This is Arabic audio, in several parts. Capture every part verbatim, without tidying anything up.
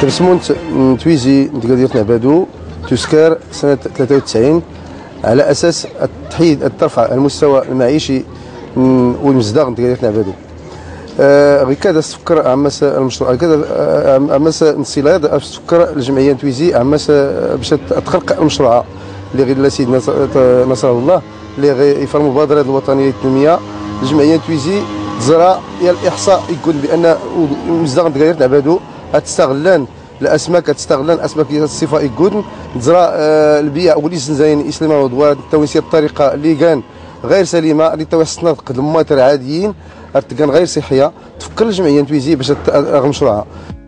ترسمونت تويزي ديال نعبادو تسكر سنة ثلاثة وتسعين على أساس التحييد الترفع المستوى المعيشي والمزداغ ديال نعبادو. غير كذا تفكر عماس المشروع كذا عماس انصلاد تفكر الجمعيه تويزي عماس باش تخلق المشروع اللي غير سيدنا نصر الله اللي غيفر المبادره الوطنيه للتنميه. الجمعيه تويزي تزرع ديال الاحصاء يقول بان المزداغ ديال نعبادو غتستغلان الاسماك تستغلان اسماك الصفه يقول تزرع البيع ولي زنزاين اسلام ودوار التونسيه الطريقه اللي كان غير سليمه اللي تو حسنا قد المواطن عاديين كان غير صحيه. تفكر الجمعيه تويزي باش تغم مشروعها.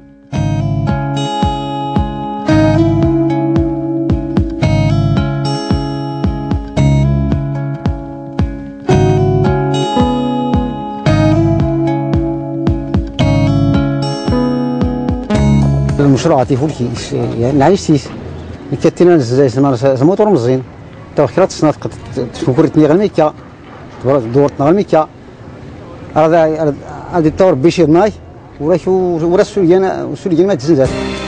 المشروع تيفول كي يعني نعيش كاتينا زايد الموتور مزيان تو كرات سنافق تفكرتني غير ميكا دورتنا غير ميكا هذا هذا الطور بيشير ماي وراش وراش سوليانا سوليانا ما تزنزات.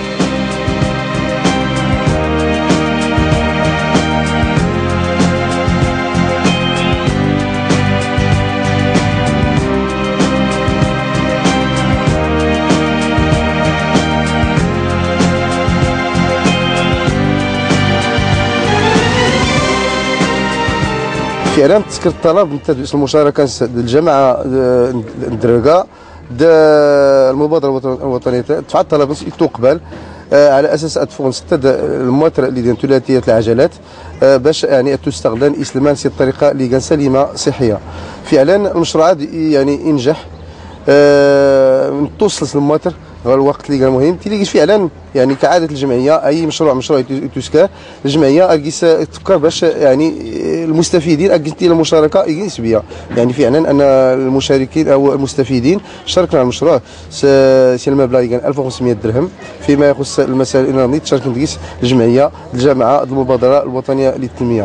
فعلا تذكر الطلب نتاع المشاركه الجماعه الدرقه المبادره الوطنيه دفع الطلب تقبل على اساس تفوق نستد المواطن اللي ديال ثلاثيه العجلات باش يعني تستغل اسلمان سي الطريقه اللي كان سليمه صحيه. فعلا المشروع يعني ينجح توصل للمواطن غير الوقت اللي كان مهم تيليش فعلا يعني كعاده الجمعيه اي مشروع مشروع تسكر الجمعيه الكيس تفكر باش يعني المستفيدين اكيد المشاركه نسبيه يعني فعلا ان المشاركين او المستفيدين شاركنا على المشروع سي المبلغ كان ألف وخمسمائة درهم فيما يخص المسائل الانراميه تشارك نقيس الجمعيه الجامعه المبادره الوطنيه للتنميه.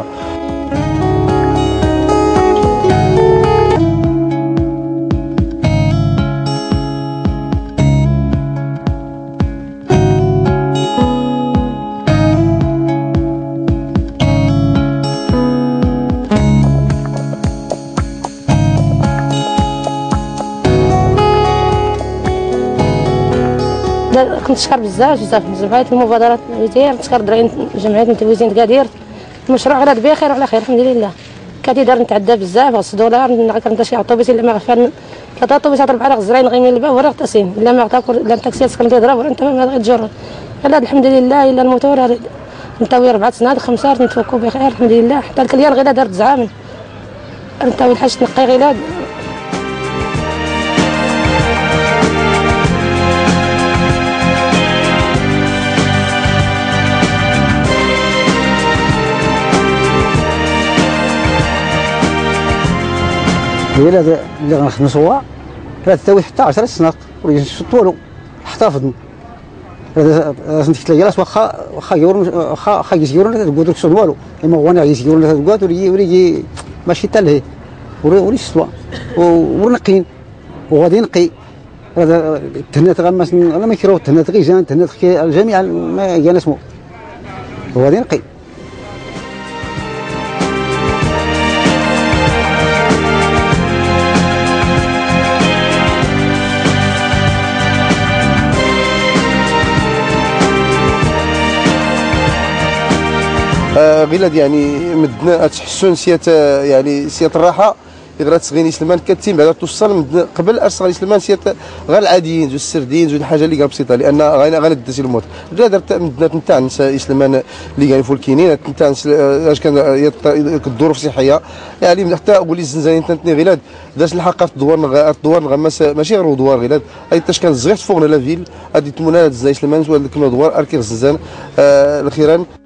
كنتشكر بزاف بزاف جمعيه المبادرات ديال نتشكر دراري جمعيه متوازين كادير المشروع غير بخير وعلى خير الحمد لله. كادير نتعدى بزاف خمس دولار كنت شي عطوبيس الا ما غفان ثلاثه عطوبيسات اربعه غزرين غيمين الباب ورا غتسين الا ما عطاك لا التاكسي سكن تضرب ولا انت ما غتجر هذا الحمد لله. الا الموتور نتاوي اربع سنوات خمسه نتفكوا بخير الحمد لله. حتى الكليان غير دارت زعامل نتاوي الحاج تنقي غير هي اللي غنخدم سوا راه تساوي حتى عشرة سنوات ويشطوا له احتفظ هذا سنت ثلاثه واخا واخا يورون واخا واخا يسيرون تقول لك شنو والو اما هو انا يسيرون تقول وري وري ماشي حتى لهي وري سوا ونقين وغادي نقي هذا التهنات غمس انا ما كيراو التهنات غير جان التهنات الجميع ما كان اسمه وغادي نقي. غير يعني مدنا تحسن سيات يعني سيات الراحه غير تسغيني سلمان كتيم بعدا توصل قبل ارسل سلمان سيات غير العاديين زوج السردين زوج الحاجه اللي كان بسيطه لان غانا غندسي الموت لا درت مدنا نتاع سلمان اللي كان فولكينين نتاع اش كان الظروف الصحيه يعني حتى ولي الزنزانين تنتني غير داش الحق في الدوار الدوار نغمس ماشي غير دوار غير اي تاش كان صغير فوقنا لا فيل هذه تمونه زاي سلمان ولا كما دوار اركي الزنزان الاخيرا